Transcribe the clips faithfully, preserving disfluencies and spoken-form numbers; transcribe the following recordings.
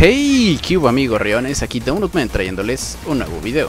Hey, ¿qué hubo, amigos riones? Aquí Downloadman trayéndoles un nuevo video.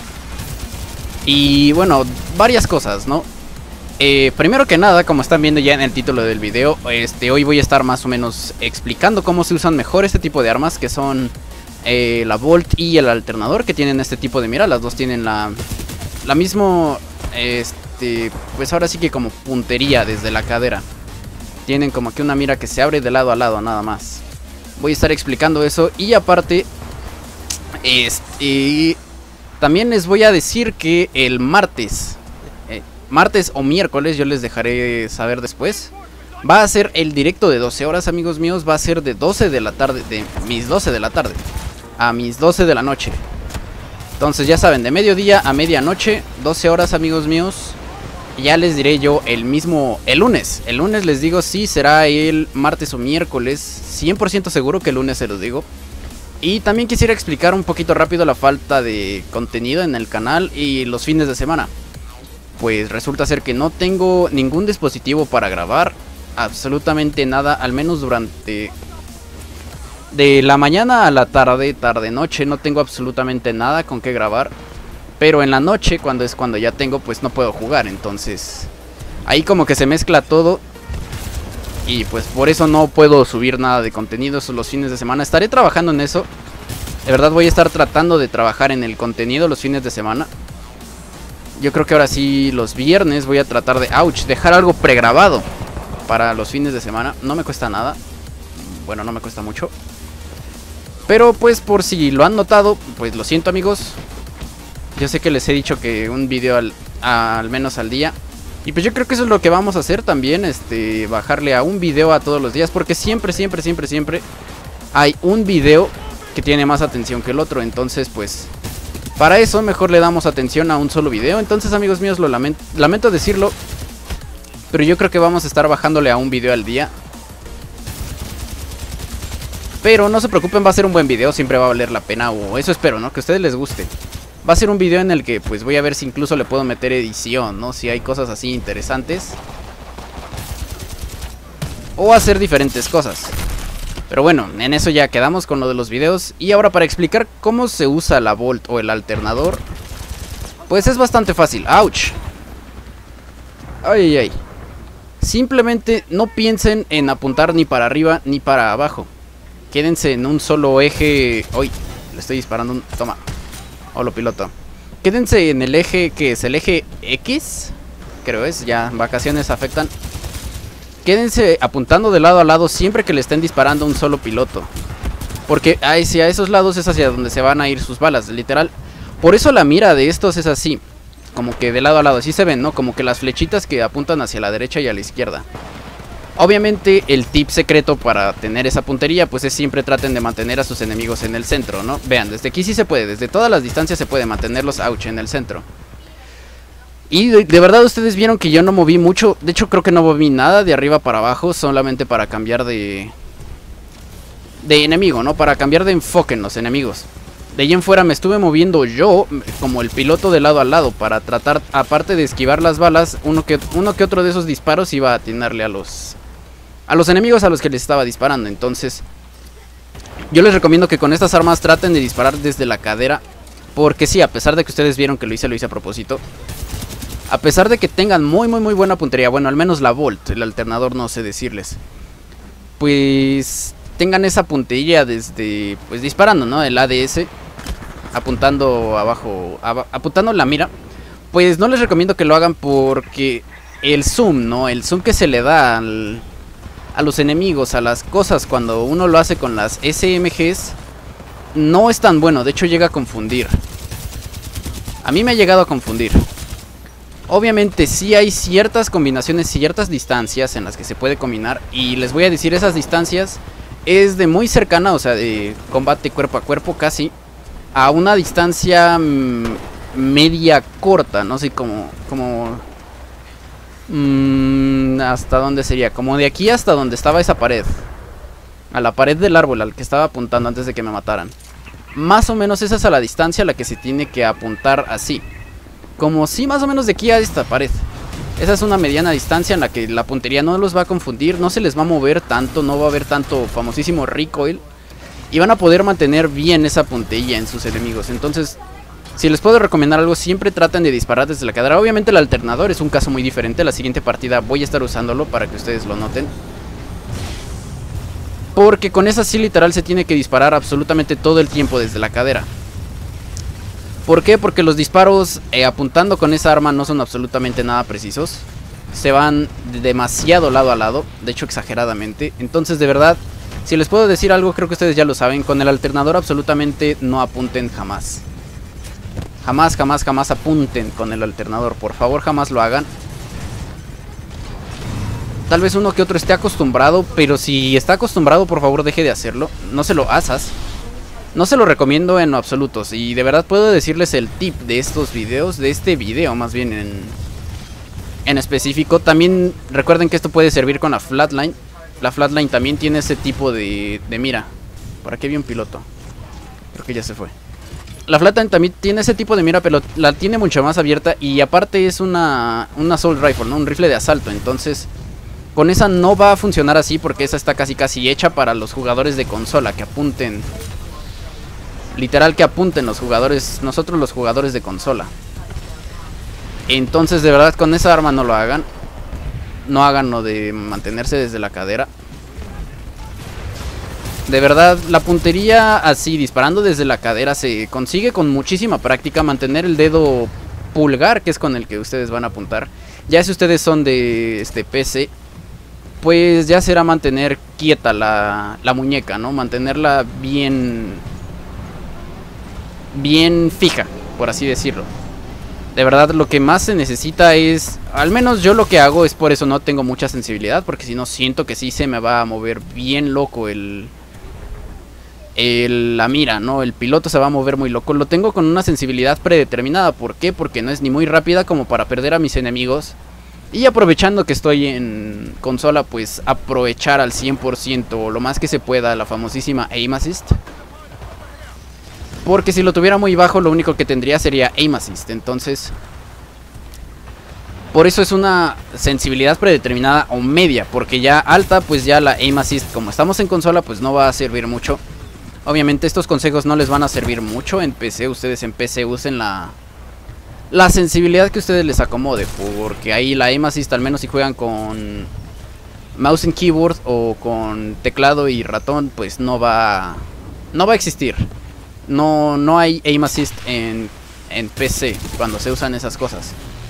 Y bueno, varias cosas, ¿no? Eh, primero que nada, como están viendo ya en el título del video, este, hoy voy a estar más o menos explicando cómo se usan mejor este tipo de armas, que son eh, la Bolt y el alternador, que tienen este tipo de mira. Las dos tienen la, la mismo, este, pues ahora sí que como puntería desde la cadera. Tienen como que una mira que se abre de lado a lado, nada más. Voy a estar explicando eso y aparte, este, también les voy a decir que el martes, eh, martes o miércoles, yo les dejaré saber después, va a ser el directo de doce horas, amigos míos. Va a ser de doce de la tarde, de mis doce de la tarde a mis doce de la noche. Entonces ya saben, de mediodía a medianoche, doce horas, amigos míos. Ya les diré yo el mismo, el lunes, el lunes les digo si será el martes o miércoles, cien por ciento seguro que el lunes se los digo. Y también quisiera explicar un poquito rápido la falta de contenido en el canal y los fines de semana. Pues resulta ser que no tengo ningún dispositivo para grabar, absolutamente nada, al menos durante... de la mañana a la tarde, tarde noche, no tengo absolutamente nada con qué grabar. Pero en la noche, cuando es cuando ya tengo, pues no puedo jugar. Entonces, ahí como que se mezcla todo. Y pues por eso no puedo subir nada de contenido los fines de semana. Estaré trabajando en eso. De verdad voy a estar tratando de trabajar en el contenido los fines de semana. Yo creo que ahora sí los viernes voy a tratar de, ouch, dejar algo pregrabado para los fines de semana. No me cuesta nada. Bueno, no me cuesta mucho. Pero pues por si lo han notado, pues lo siento, amigos. Yo sé que les he dicho que un video al, a, al menos al día. Y pues yo creo que eso es lo que vamos a hacer también. Este, bajarle a un video a todos los días. Porque siempre, siempre, siempre, siempre hay un video que tiene más atención que el otro. Entonces pues para eso mejor le damos atención a un solo video. Entonces, amigos míos, lo lamento, lamento decirlo, pero yo creo que vamos a estar bajándole a un video al día. Pero no se preocupen, va a ser un buen video. Siempre va a valer la pena, o eso espero, ¿no? Que a ustedes les guste. Va a ser un video en el que pues voy a ver si incluso le puedo meter edición, ¿no? Si hay cosas así interesantes. O hacer diferentes cosas. Pero bueno, en eso ya quedamos con lo de los videos. Y ahora para explicar cómo se usa la Bolt o el alternador, pues es bastante fácil. ¡Auch! ¡Ay, ay! Simplemente no piensen en apuntar ni para arriba ni para abajo. Quédense en un solo eje. ¡Uy! Le estoy disparando un... Toma. Hola, piloto. Quédense en el eje que es el eje X. Creo es, ya vacaciones afectan. Quédense apuntando de lado a lado siempre que le estén disparando a un solo piloto. Porque hacia esos lados es hacia donde se van a ir sus balas, literal. Por eso la mira de estos es así, como que de lado a lado, así se ven, ¿no? Como que las flechitas que apuntan hacia la derecha y a la izquierda. Obviamente el tip secreto para tener esa puntería pues es siempre traten de mantener a sus enemigos en el centro, ¿no? Vean, desde aquí sí se puede, desde todas las distancias se puede mantenerlos, ouch, en el centro. Y de, de verdad ustedes vieron que yo no moví mucho, de hecho creo que no moví nada de arriba para abajo, solamente para cambiar de... de enemigo, ¿no? Para cambiar de enfoque en los enemigos. De ahí en fuera me estuve moviendo yo, como el piloto de lado a lado, para tratar, aparte de esquivar las balas, uno que, uno que otro de esos disparos iba a atinarle a los... a los enemigos a los que les estaba disparando. Entonces yo les recomiendo que con estas armas traten de disparar desde la cadera. Porque sí, a pesar de que ustedes vieron que lo hice, lo hice a propósito. A pesar de que tengan muy muy muy buena puntería, bueno, al menos la Bolt, el alternador no sé decirles, pues tengan esa puntería desde, pues disparando, ¿no? El A D S, apuntando abajo, ab apuntando la mira. Pues no les recomiendo que lo hagan porque el zoom, ¿no? El zoom que se le da al... a los enemigos, a las cosas, cuando uno lo hace con las S M Gs, no es tan bueno, de hecho llega a confundir. A mí me ha llegado a confundir. Obviamente sí hay ciertas combinaciones, ciertas distancias en las que se puede combinar. Y les voy a decir, esas distancias es de muy cercana, o sea, de combate cuerpo a cuerpo casi, a una distancia mmm, media corta, no sé cómo... cómo Mm, ¿hasta dónde sería? Como de aquí hasta donde estaba esa pared. A la pared del árbol al que estaba apuntando antes de que me mataran. Más o menos esa es a la distancia a la que se tiene que apuntar así. Como si más o menos de aquí a esta pared. Esa es una mediana distancia en la que la puntería no los va a confundir. No se les va a mover tanto, no va a haber tanto famosísimo recoil. y van a poder mantener bien esa puntería en sus enemigos. Entonces, si les puedo recomendar algo, siempre traten de disparar desde la cadera. Obviamente el alternador es un caso muy diferente. La siguiente partida voy a estar usándolo para que ustedes lo noten, porque con esa sí literal se tiene que disparar absolutamente todo el tiempo desde la cadera. ¿Por qué? Porque los disparos eh, apuntando con esa arma no son absolutamente nada precisos. Se van demasiado lado a lado, de hecho exageradamente. Entonces, de verdad, si les puedo decir algo, creo que ustedes ya lo saben. Con el alternador absolutamente no apunten jamás. Jamás, jamás, jamás apunten con el alternador. Por favor, jamás lo hagan. Tal vez uno que otro esté acostumbrado, pero si está acostumbrado, por favor, deje de hacerlo. No se lo asas. No se lo recomiendo en lo absoluto. Y de verdad puedo decirles el tip de estos videos, de este video más bien en, en específico. También recuerden que esto puede servir con la flatline. La flatline también tiene ese tipo de, de mira. Por aquí había un piloto. Creo que ya se fue. La flatline también tiene ese tipo de mira, pero la tiene mucho más abierta. Y aparte es una, una assault rifle, ¿no? Un rifle de asalto. Entonces, con esa no va a funcionar así, porque esa está casi casi hecha para los jugadores de consola, que apunten. Literal que apunten los jugadores, nosotros los jugadores de consola. Entonces, de verdad, con esa arma no lo hagan. No hagan lo de mantenerse desde la cadera. De verdad, la puntería así, disparando desde la cadera, se consigue con muchísima práctica. Mantener el dedo pulgar, que es con el que ustedes van a apuntar. Ya si ustedes son de este P C, pues ya será mantener quieta la, la muñeca, ¿no? Mantenerla bien... bien fija, por así decirlo. De verdad, lo que más se necesita es, al menos yo lo que hago es, por eso no tengo mucha sensibilidad, porque si no siento que sí se me va a mover bien loco el, el la mira, ¿no? El piloto se va a mover muy loco. Lo tengo con una sensibilidad predeterminada. ¿Por qué? Porque no es ni muy rápida como para perder a mis enemigos. Y aprovechando que estoy en consola, pues aprovechar al cien por ciento, lo más que se pueda, la famosísima Aim Assist. Porque si lo tuviera muy bajo, lo único que tendría sería Aim Assist. Entonces, por eso es una sensibilidad predeterminada o media. Porque ya alta, pues ya la Aim Assist, como estamos en consola, pues no va a servir mucho. Obviamente estos consejos no les van a servir mucho en P C. Ustedes en P C usen la, la sensibilidad que ustedes les acomode. Porque ahí la Aim Assist, al menos si juegan con mouse and keyboard o con teclado y ratón, pues no va, no va a existir. No, no hay Aim Assist en, en P C cuando se usan esas cosas.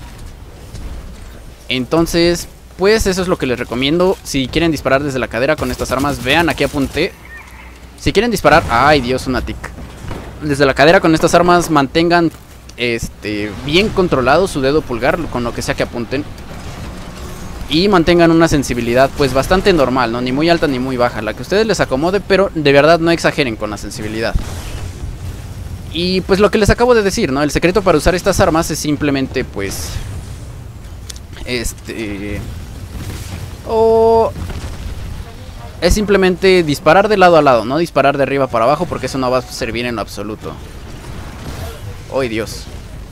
Entonces, pues eso es lo que les recomiendo. Si quieren disparar desde la cadera con estas armas, vean, aquí apunté. Si quieren disparar, ay Dios, una tic. Desde la cadera con estas armas, mantengan este, bien controlado su dedo pulgar con lo que sea que apunten. Y mantengan una sensibilidad pues bastante normal, ¿no? Ni muy alta ni muy baja, la que a ustedes les acomode, pero de verdad no exageren con la sensibilidad. Y pues lo que les acabo de decir, ¿no? El secreto para usar estas armas es simplemente, pues... Este... O... Es simplemente disparar de lado a lado, no disparar de arriba para abajo, porque eso no va a servir en lo absoluto. ¡Ay, Dios!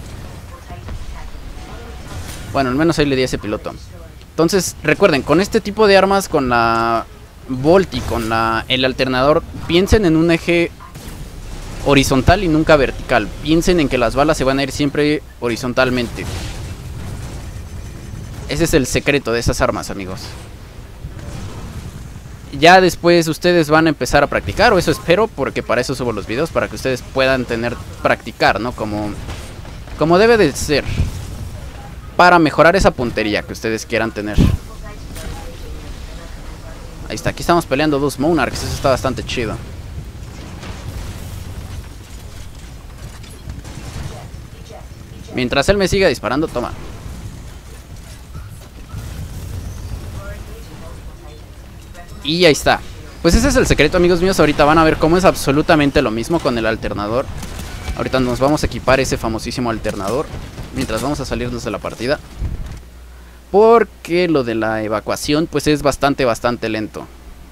Bueno, al menos ahí le di a ese piloto. Entonces, recuerden, con este tipo de armas, con la Volt y con la, el alternador, piensen en un eje horizontal y nunca vertical. Piensen en que las balas se van a ir siempre horizontalmente. Ese es el secreto de esas armas, amigos. Ya después ustedes van a empezar a practicar, o eso espero, porque para eso subo los videos, para que ustedes puedan tener, practicar, ¿no? Como, como debe de ser, para mejorar esa puntería que ustedes quieran tener. Ahí está, aquí estamos peleando dos Monarchs, eso está bastante chido. Mientras él me siga disparando, toma. Y ahí está. Pues ese es el secreto, amigos míos. Ahorita van a ver cómo es absolutamente lo mismo con el alternador. Ahorita nos vamos a equipar ese famosísimo alternador mientras vamos a salirnos de la partida, porque lo de la evacuación pues es bastante, bastante lento.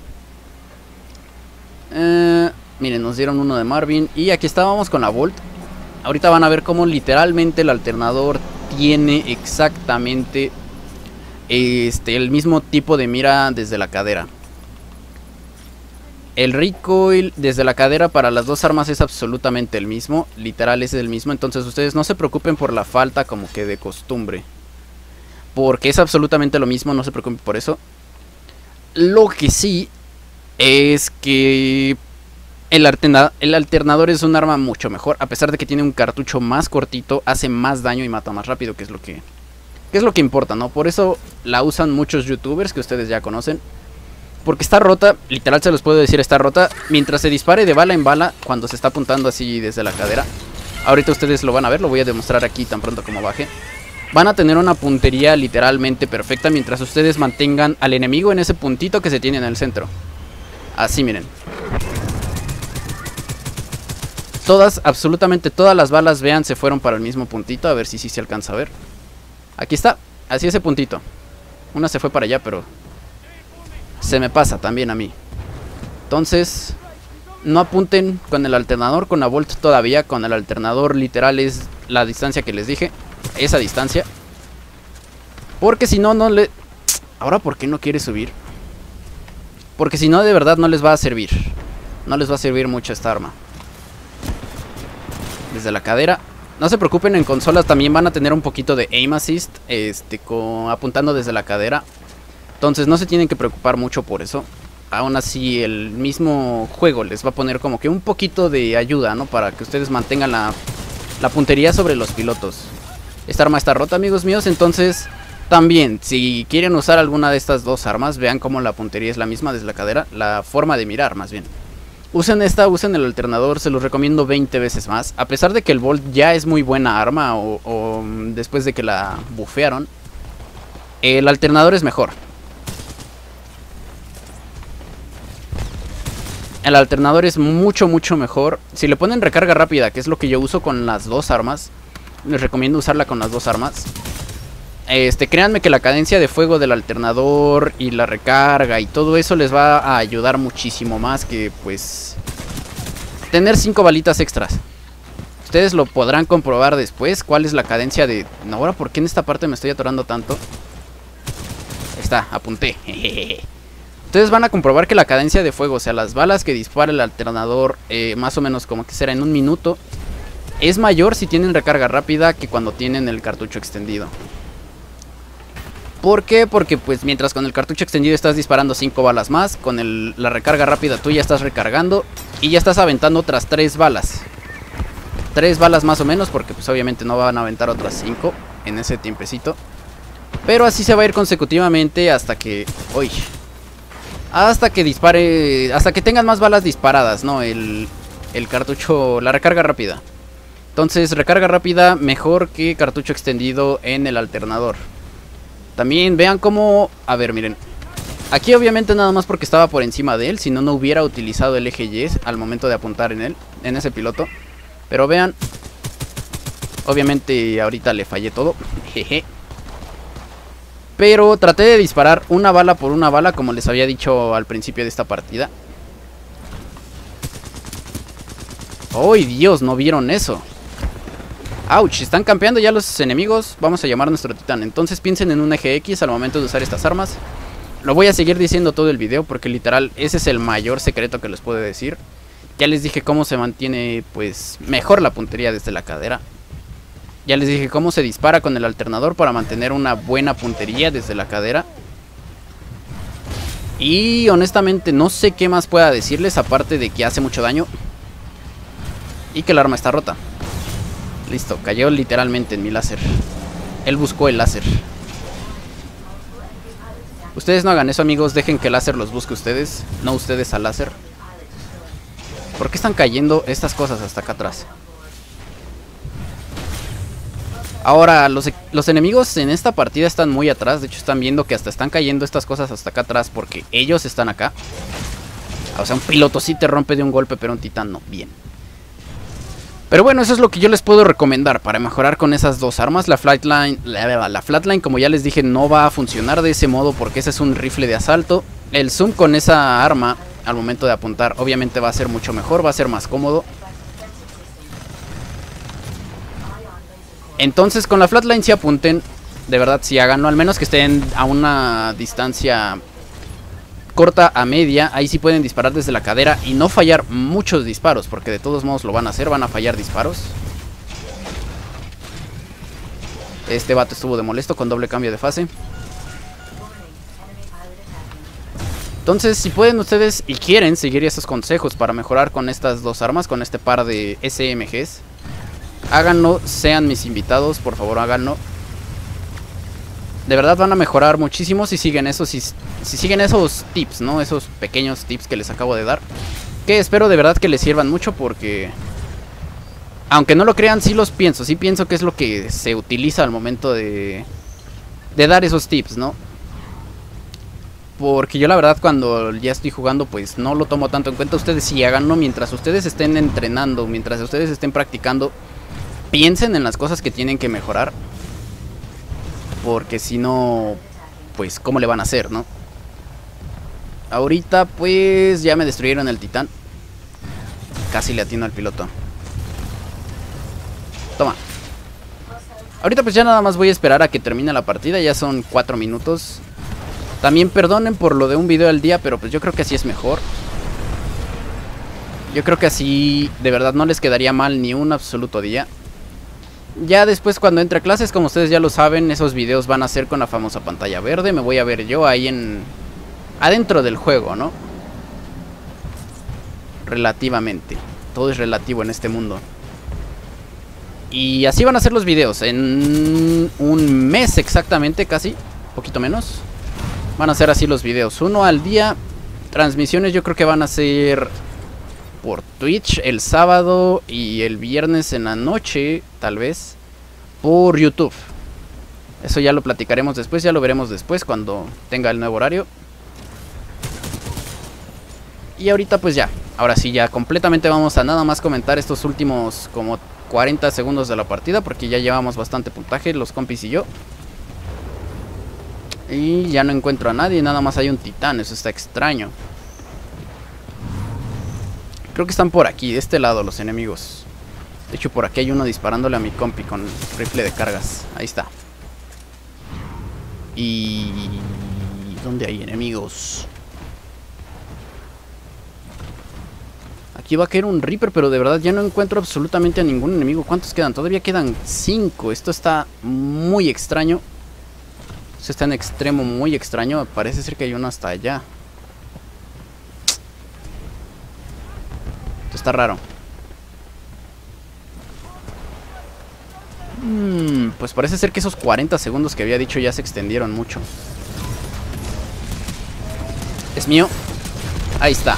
eh, Miren, nos dieron uno de Marvin. Y aquí estábamos con la Volt. Ahorita van a ver cómo literalmente el alternador tiene exactamente este, el mismo tipo de mira desde la cadera. El recoil desde la cadera para las dos armas es absolutamente el mismo. Literal es el mismo. Entonces ustedes no se preocupen por la falta como que de costumbre, porque es absolutamente lo mismo, no se preocupen por eso. Lo que sí es que el, alterna el alternador es un arma mucho mejor. A pesar de que tiene un cartucho más cortito, hace más daño y mata más rápido, que es lo que, que es lo que importa, ¿no? Por eso la usan muchos youtubers que ustedes ya conocen. Porque está rota, literal se los puedo decir, está rota. Mientras se dispare de bala en bala, cuando se está apuntando así desde la cadera. Ahorita ustedes lo van a ver, lo voy a demostrar aquí tan pronto como baje. Van a tener una puntería literalmente perfecta mientras ustedes mantengan al enemigo en ese puntito que se tiene en el centro. Así, miren. Todas, absolutamente todas las balas, vean, se fueron para el mismo puntito. A ver si sí se alcanza a ver. Aquí está, así ese puntito. Una se fue para allá, pero se me pasa también a mí. Entonces, no apunten con el alternador, con la Volt todavía. Con el alternador literal es la distancia que les dije. Esa distancia. Porque si no, no le... Ahora, ¿por qué no quiere subir? Porque si no, de verdad no les va a servir. No les va a servir mucho esta arma. Desde la cadera. No se preocupen, en consolas también van a tener un poquito de aim assist, este, con, apuntando desde la cadera. Entonces no se tienen que preocupar mucho por eso. Aún así el mismo juego les va a poner como que un poquito de ayuda, ¿no? Para que ustedes mantengan la, la puntería sobre los pilotos. Esta arma está rota, amigos míos. Entonces también, si quieren usar alguna de estas dos armas, vean cómo la puntería es la misma desde la cadera. La forma de mirar, más bien. Usen esta, usen el alternador, se los recomiendo veinte veces más. A pesar de que el Volt ya es muy buena arma, o, o después de que la bufearon, el alternador es mejor. El alternador es mucho, mucho mejor. Si le ponen recarga rápida, que es lo que yo uso con las dos armas, les recomiendo usarla con las dos armas. Este, créanme que la cadencia de fuego del alternador y la recarga y todo eso les va a ayudar muchísimo más que, pues, tener cinco balitas extras. Ustedes lo podrán comprobar después cuál es la cadencia de... No, ahora, ¿por qué en esta parte me estoy atorando tanto? Ahí está, apunté. Ustedes van a comprobar que la cadencia de fuego, o sea, las balas que dispara el alternador, eh, más o menos como que será en un minuto, es mayor si tienen recarga rápida que cuando tienen el cartucho extendido. ¿Por qué? Porque pues mientras con el cartucho extendido estás disparando cinco balas más, con el, la recarga rápida tú ya estás recargando y ya estás aventando otras tres balas. tres balas más o menos, porque pues obviamente no van a aventar otras cinco en ese tiempecito. Pero así se va a ir consecutivamente hasta que... Uy, hasta que dispare... Hasta que tengan más balas disparadas, ¿no? El, el cartucho... La recarga rápida. Entonces, recarga rápida mejor que cartucho extendido en el alternador. También vean cómo... A ver, miren. Aquí obviamente nada más porque estaba por encima de él. Si no, no hubiera utilizado el eje Y al momento de apuntar en él, en ese piloto. Pero vean. Obviamente ahorita le fallé todo. Jeje. Pero traté de disparar una bala por una bala, como les había dicho al principio de esta partida. ¡Ay, Dios! ¿No vieron eso? ¡Auch! Están campeando ya los enemigos. Vamos a llamar a nuestro titán. Entonces piensen en un eje X al momento de usar estas armas. Lo voy a seguir diciendo todo el video porque literal ese es el mayor secreto que les puedo decir. Ya les dije cómo se mantiene pues mejor la puntería desde la cadera. Ya les dije cómo se dispara con el alternador para mantener una buena puntería desde la cadera. Y honestamente no sé qué más pueda decirles aparte de que hace mucho daño y que el arma está rota. Listo, cayó literalmente en mi láser. Él buscó el láser. Ustedes no hagan eso, amigos. Dejen que el láser los busque ustedes, no ustedes al láser. ¿Por qué están cayendo estas cosas hasta acá atrás? Ahora, los, los enemigos en esta partida están muy atrás. De hecho, están viendo que hasta están cayendo estas cosas hasta acá atrás porque ellos están acá. O sea, un piloto sí te rompe de un golpe, pero un titán no. Bien. Pero bueno, eso es lo que yo les puedo recomendar para mejorar con esas dos armas. La Flatline, la, la Flatline, como ya les dije, no va a funcionar de ese modo porque ese es un rifle de asalto. El zoom con esa arma, al momento de apuntar, obviamente va a ser mucho mejor, va a ser más cómodo. Entonces, con la Flatline si apunten, de verdad si háganlo, al menos que estén a una distancia corta a media, ahí sí pueden disparar desde la cadera y no fallar muchos disparos, porque de todos modos lo van a hacer, van a fallar disparos. Este vato estuvo de molesto con doble cambio de fase. Entonces, si pueden ustedes y quieren seguir estos consejos para mejorar con estas dos armas, con este par de S M Gs, háganlo, sean mis invitados, por favor háganlo. De verdad van a mejorar muchísimo si siguen esos, si, si siguen esos tips, ¿no? Esos pequeños tips que les acabo de dar. Que espero de verdad que les sirvan mucho porque... aunque no lo crean, sí los pienso. Sí pienso que es lo que se utiliza al momento de... de dar esos tips, ¿no? Porque yo la verdad cuando ya estoy jugando pues no lo tomo tanto en cuenta. Ustedes sí háganlo mientras ustedes estén entrenando, mientras ustedes estén practicando. Piensen en las cosas que tienen que mejorar. Porque si no, pues ¿cómo le van a hacer, no? Ahorita pues ya me destruyeron el titán. Casi le atino al piloto. Toma. Ahorita pues ya nada más voy a esperar a que termine la partida. Ya son cuatro minutos. También perdonen por lo de un video al día, pero pues yo creo que así es mejor. Yo creo que así de verdad no les quedaría mal ni un absoluto día. Ya después cuando entre a clases, como ustedes ya lo saben, esos videos van a ser con la famosa pantalla verde. Me voy a ver yo ahí en... adentro del juego, ¿no? Relativamente. Todo es relativo en este mundo. Y así van a ser los videos. En un mes exactamente, casi. Un poquito menos. Van a ser así los videos. Uno al día. Transmisiones yo creo que van a ser... por Twitch el sábado y el viernes en la noche, tal vez, por YouTube. Eso ya lo platicaremos después, ya lo veremos después cuando tenga el nuevo horario. Y ahorita pues ya, ahora sí ya completamente vamos a nada más comentar estos últimos como cuarenta segundos de la partida, porque ya llevamos bastante puntaje, los compis y yo. Y ya no encuentro a nadie, nada más hay un titán, eso está extraño. Creo que están por aquí, de este lado los enemigos. De hecho por aquí hay uno disparándole a mi compi con rifle de cargas. Ahí está. Y... ¿dónde hay enemigos? Aquí va a caer un Reaper, pero de verdad ya no encuentro absolutamente a ningún enemigo. ¿Cuántos quedan? Todavía quedan cinco. Esto está muy extraño. Esto está en extremo muy extraño. Parece ser que hay uno hasta allá. Está raro. Hmm, pues parece ser que esos cuarenta segundos que había dicho ya se extendieron mucho. Es mío. Ahí está.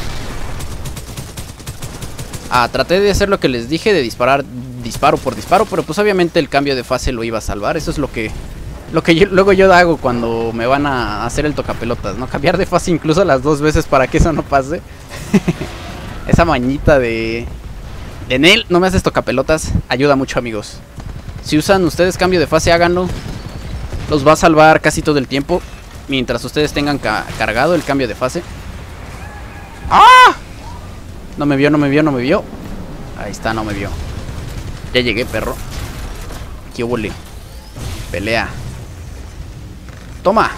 Ah, traté de hacer lo que les dije, de disparar disparo por disparo, pero pues obviamente el cambio de fase lo iba a salvar. Eso es lo que Lo que yo, luego yo hago cuando me van a hacer el tocapelotas, ¿no? Cambiar de fase incluso las dos veces para que eso no pase. Esa mañita de... de Nel, no me haces tocapelotas, ayuda mucho, amigos. Si usan ustedes cambio de fase, háganlo. Los va a salvar casi todo el tiempo, mientras ustedes tengan ca cargado el cambio de fase. ¡Ah! No me vio, no me vio, no me vio. Ahí está, no me vio. Ya llegué, perro. Aquí hubo pelea. Toma.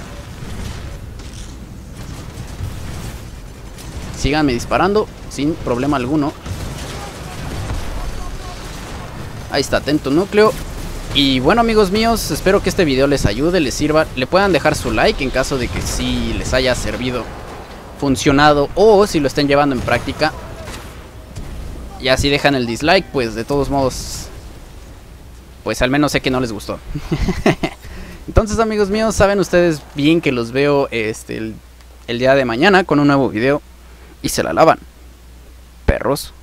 Síganme disparando sin problema alguno. Ahí está, atento núcleo. Y bueno, amigos míos, espero que este video les ayude, les sirva. Le puedan dejar su like en caso de que sí les haya servido, funcionado, o si lo estén llevando en práctica. Ya si dejan el dislike, pues de todos modos, pues al menos sé que no les gustó. Entonces, amigos míos, saben ustedes bien que los veo este el, el día de mañana con un nuevo video. Y se la lavan, perros.